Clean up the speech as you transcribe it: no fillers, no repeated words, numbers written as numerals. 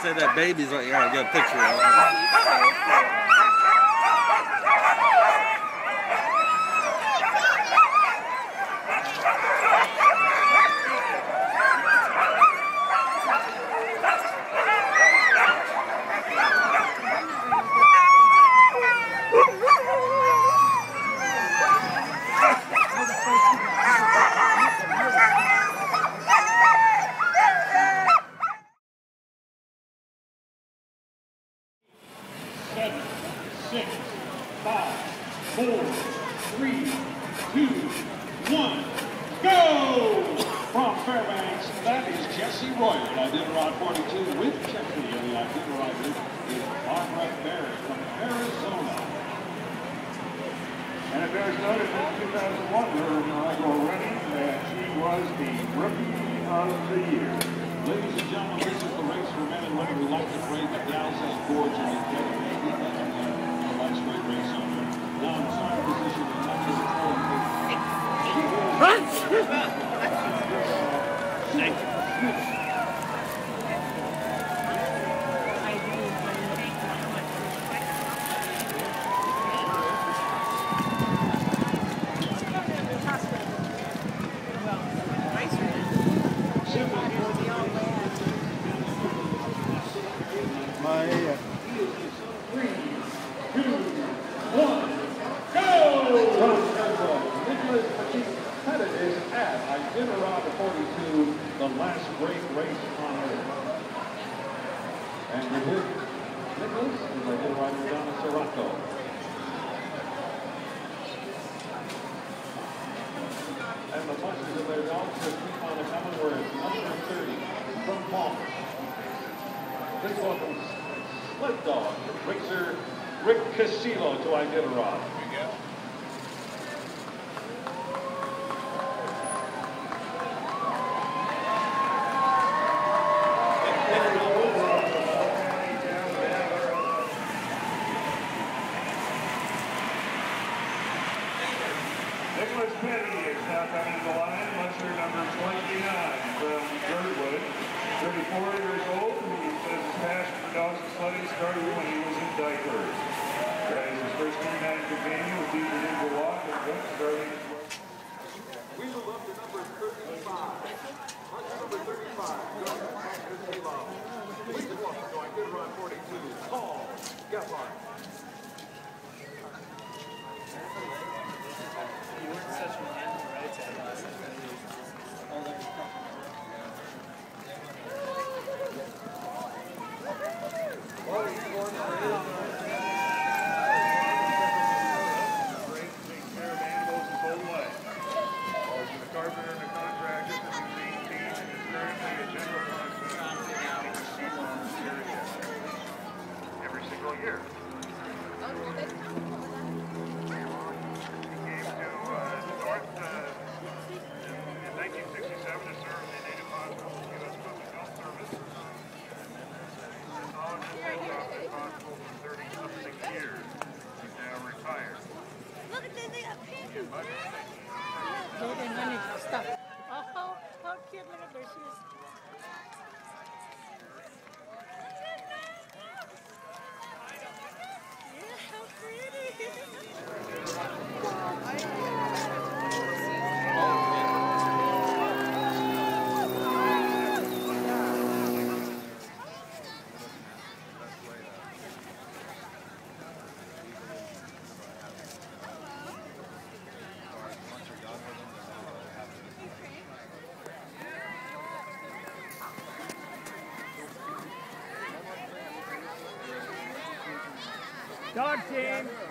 say that baby's what you gotta get a picture of. Seven, 6, 5, 4, 3, 2, 1, go! From Fairbanks, that is Jesse Royer at Iditarod 42 with Jeffrey in the Iditarod group is Barbara Berry from Arizona. And it bears notice in 2001 her inaugural running that she was the Rookie of the Year. Ladies and gentlemen, this is the race for men and women who like to brave the Dallas Gorge and the last great race on there. Now in starting position in number 4. Thank you. Iditarod 42, the last great race on earth. And with him, Nicholas is Iditarod Donna Serrato. And the buses of their dogs just keep on coming. We're at number 30 from Palmer. Please welcome Sled Dog, racer Rick Casillo to Iditarod. Nicholas Petty is now coming to the line, musher number 29 from Girdwood. 34 years old. He says his passion for dogs and sledding started when he was in diapers. His first canine companion was Beaver Ninja Walk and went starting as well. We move up to number 35. Musher number 35, please welcome to Iditarod 42, Paul Gephardt. You weren't such a man, right? Takes care of animals his whole life. Always been a carpenter and a contractor since he was 18 and is currently a general contractor in the season area every single year. Look at this, they got pink. Stop. Oh, how cute, look at there she is. Yeah, how pretty. Dog team.